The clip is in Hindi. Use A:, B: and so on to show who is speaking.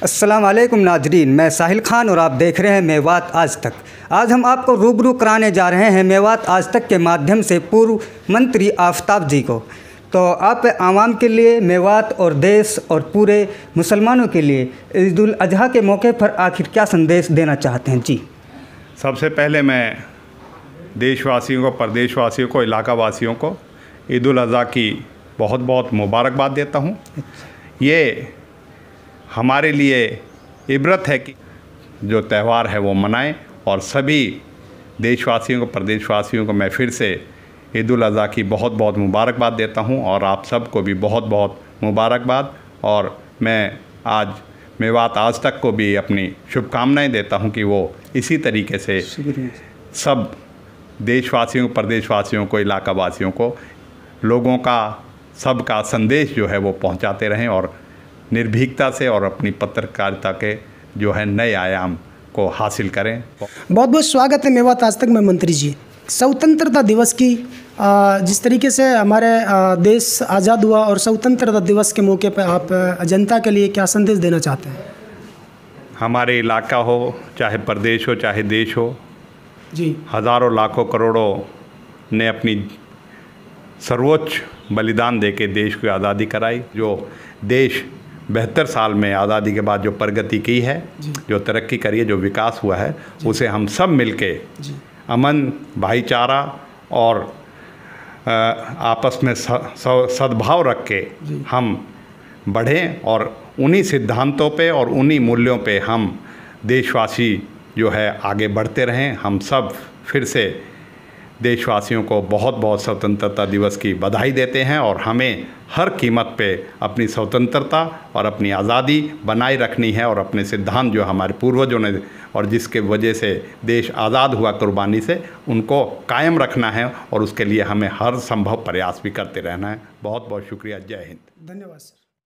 A: अस्सलाम वालेकुम नाजरीन, मैं साहिल खान और आप देख रहे हैं मेवात आज तक। आज हम आपको रूबरू कराने जा रहे हैं मेवात आज तक के माध्यम से पूर्व मंत्री आफ्ताब जी को। तो आप आवाम के लिए मेवात और देश और पूरे मुसलमानों के लिए ईद उल अजहा के मौके पर आखिर क्या संदेश देना चाहते हैं जी?
B: सबसे पहले मैं देशवासियों को, प्रदेशवासियों को, इलाका वासियों को ईद उल अजहा की बहुत बहुत मुबारकबाद देता हूँ। ये हमारे लिए इबरत है कि जो त्यौहार है वो मनाएं, और सभी देशवासियों को, प्रदेशवासियों को मैं फिर से ईद उल अजहा की बहुत बहुत मुबारकबाद देता हूं, और आप सबको भी बहुत बहुत मुबारकबाद। और मैं आज मेवात आज तक को भी अपनी शुभकामनाएं देता हूं कि वो इसी तरीके से सब देशवासियों, प्रदेशवासियों को, इलाका वासियों को, लोगों का सबका संदेश जो है वो पहुंचाते रहें, और निर्भीकता से और अपनी पत्रकारिता के जो है नए आयाम को हासिल करें।
C: बहुत बहुत स्वागत है मेवात आज तक में मंत्री जी। स्वतंत्रता दिवस की जिस तरीके से हमारे देश आज़ाद हुआ, और स्वतंत्रता दिवस के मौके पर आप जनता के लिए क्या संदेश देना चाहते हैं?
B: हमारे इलाका हो, चाहे प्रदेश हो, चाहे देश हो
C: जी,
B: हज़ारों लाखों करोड़ों ने अपनी सर्वोच्च बलिदान देके देश को आज़ादी कराई। जो देश 72 साल में आज़ादी के बाद जो प्रगति की है, जो तरक्की करी है, जो विकास हुआ है, उसे हम सब मिलके अमन, भाईचारा और आपस में सद्भाव रख के हम बढ़ें, और उन्हीं सिद्धांतों पे और उन्हीं मूल्यों पे हम देशवासी जो है आगे बढ़ते रहें। हम सब फिर से देशवासियों को बहुत बहुत स्वतंत्रता दिवस की बधाई देते हैं, और हमें हर कीमत पे अपनी स्वतंत्रता और अपनी आज़ादी बनाए रखनी है, और अपने सिद्धांत जो हमारे पूर्वजों ने और जिसके वजह से देश आज़ाद हुआ कुर्बानी से, उनको कायम रखना है, और उसके लिए हमें हर संभव प्रयास भी करते रहना है। बहुत बहुत शुक्रिया। जय हिंद।
C: धन्यवाद सर।